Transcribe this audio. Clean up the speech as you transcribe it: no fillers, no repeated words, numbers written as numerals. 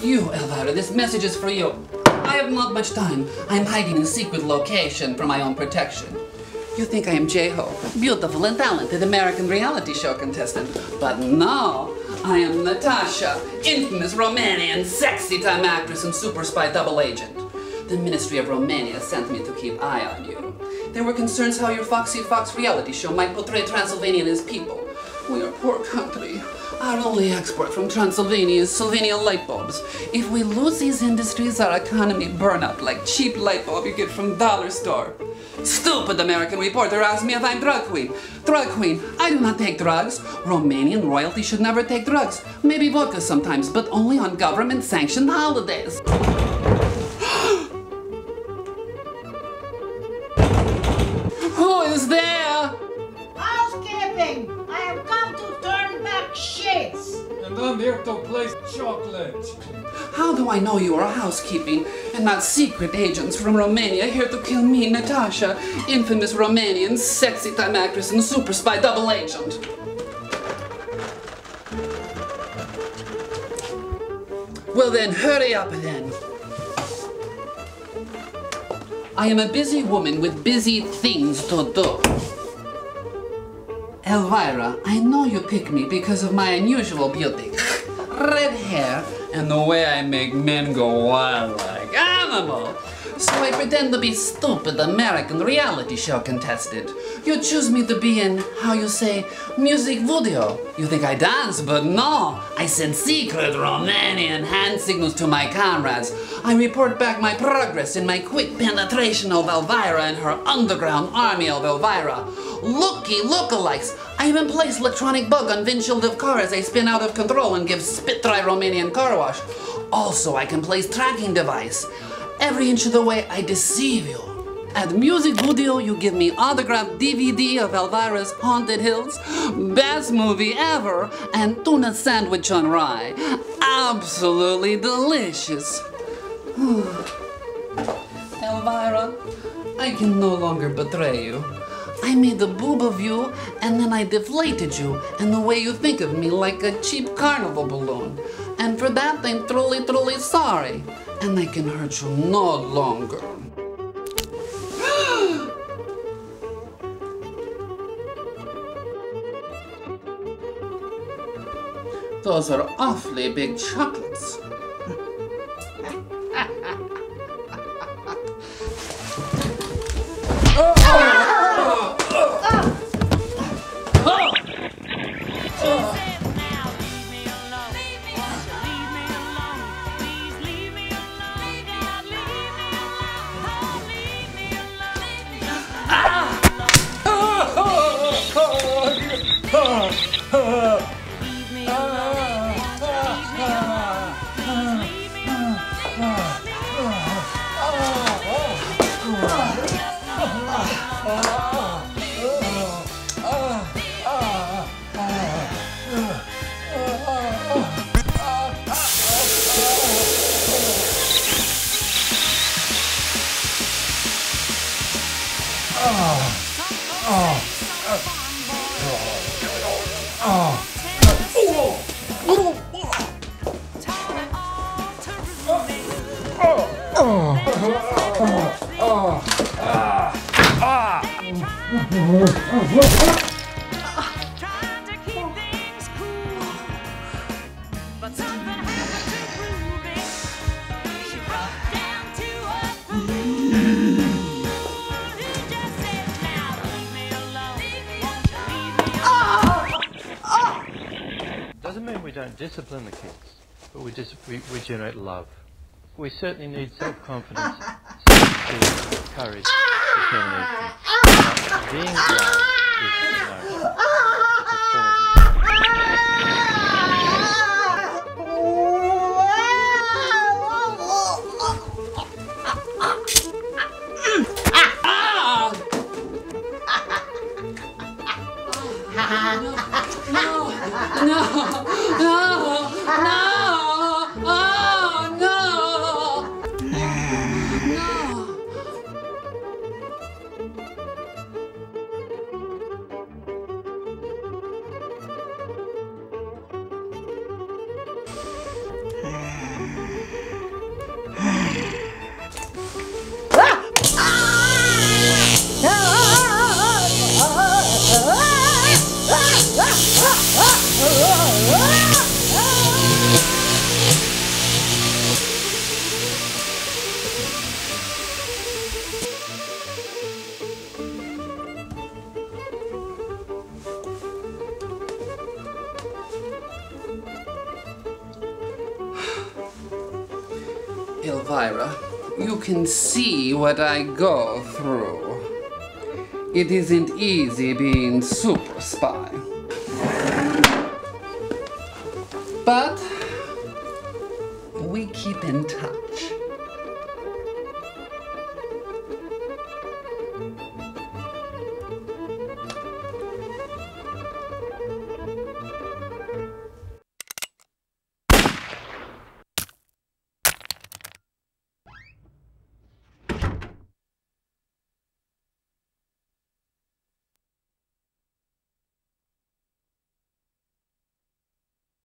You, Elvira, this message is for you. I have not much time. I am hiding in a secret location for my own protection. You think I am J-Ho, beautiful and talented American reality show contestant. But no, I am Natasha, infamous Romanian sexy-time actress and super spy double agent. The Ministry of Romania sent me to keep eye on you. There were concerns how your Foxy Fox reality show might portray Transylvania and its people. We are a poor country. Our only export from Transylvania is Sylvania light bulbs. If we lose these industries, our economy burn up like cheap light bulb you get from dollar store. Stupid American reporter asked me if I'm drug queen. Drug queen, I do not take drugs. Romanian royalty should never take drugs. Maybe vodka sometimes, but only on government-sanctioned holidays. Who is there? Housekeeping! I have come to turn back sheets! And I'm here to place chocolate. How do I know you are housekeeping and not secret agents from Romania here to kill me, Natasha, infamous Romanian sexy-time actress and super spy double agent? Well then, hurry up then. I am a busy woman with busy things to do. Elvira, I know you pick me because of my unusual beauty. Red hair and the way I make men go wild like animals. So I pretend to be stupid American reality show contestant. You choose me to be in, how you say, music video. You think I dance, but no. I send secret Romanian hand signals to my comrades. I report back my progress in my quick penetration of Elvira and her underground army of Elvira. Lookalikes. I even place electronic bug on windshield of car as they spin out of control and give spit-dry Romanian car wash. Also, I can place tracking device. Every inch of the way, I deceive you. At music video, you give me autographed DVD of Elvira's Haunted Hills, best movie ever, and tuna sandwich on rye. Absolutely delicious. Elvira, I can no longer betray you. I made a boob of you, and then I deflated you, and the way you think of me like a cheap carnival balloon. And for that, I'm truly sorry. And I can hurt you no longer. Those are awfully big chocolates. Doesn't mean we don't discipline the kids, but we generate love. We certainly need self-confidence, self-esteem, courage, determination. Being loved is performance. Elvira, you can see what I go through. It isn't easy being super spy. But we keep in touch.